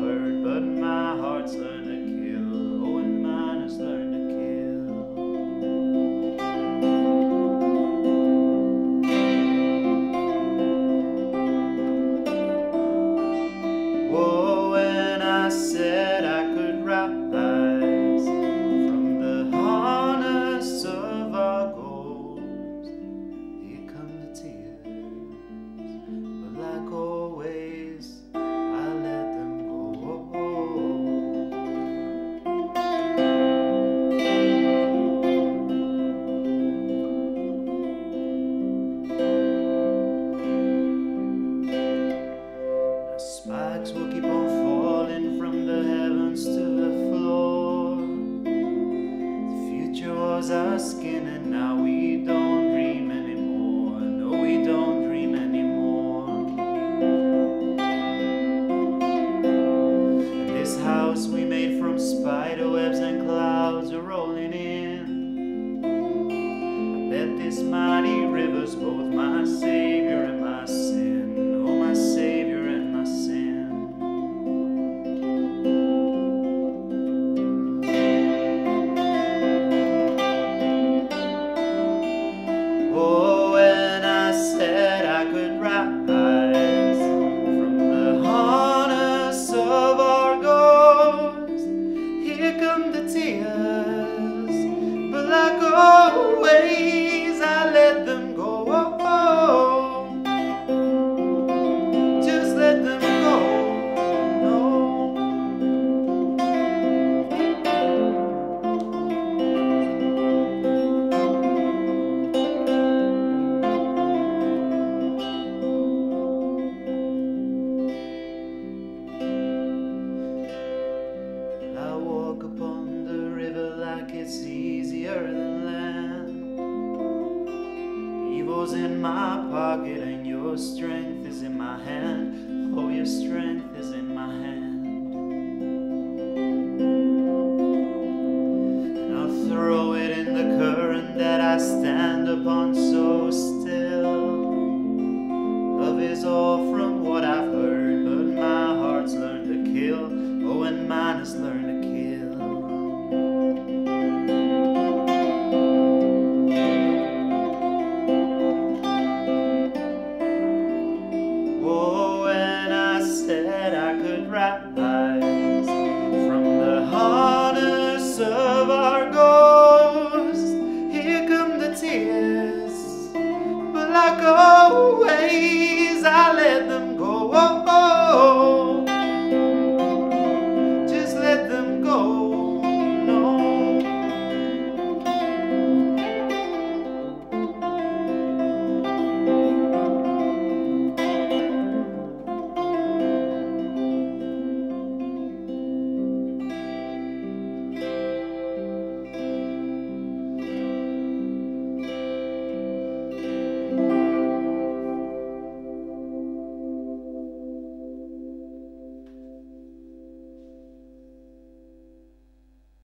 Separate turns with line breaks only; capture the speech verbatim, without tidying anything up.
heard, but my heart's learned to kill. Oh, and mine has learned to kill. Whoa, when I said I could rise from the harness of our goals, here come the tears, but like always, I let them go. Now spikes will keep on falling from the heavens to the floor. The future was our skin, and now we don't dream anymore. No, we don't dream anymore. And this house we made from spider webs and clouds are rolling in. I bet this mighty river's both my savior and my sin. Oh, my savior and my sin. Oh, when I said I could rise from the harness of our ghosts, here come the tears, but like always, I let them go. Just let them go. No. I walk upon the river like it's easier than land. Evil's in my pocket and your strength is in my hand. Oh, your strength is in my hand. And I'll throw it in the current that I stand upon so still. Love is all from what I've heard, but my heart's learned to kill. Oh, and mine has learned to kill. Oh, when I said I could rise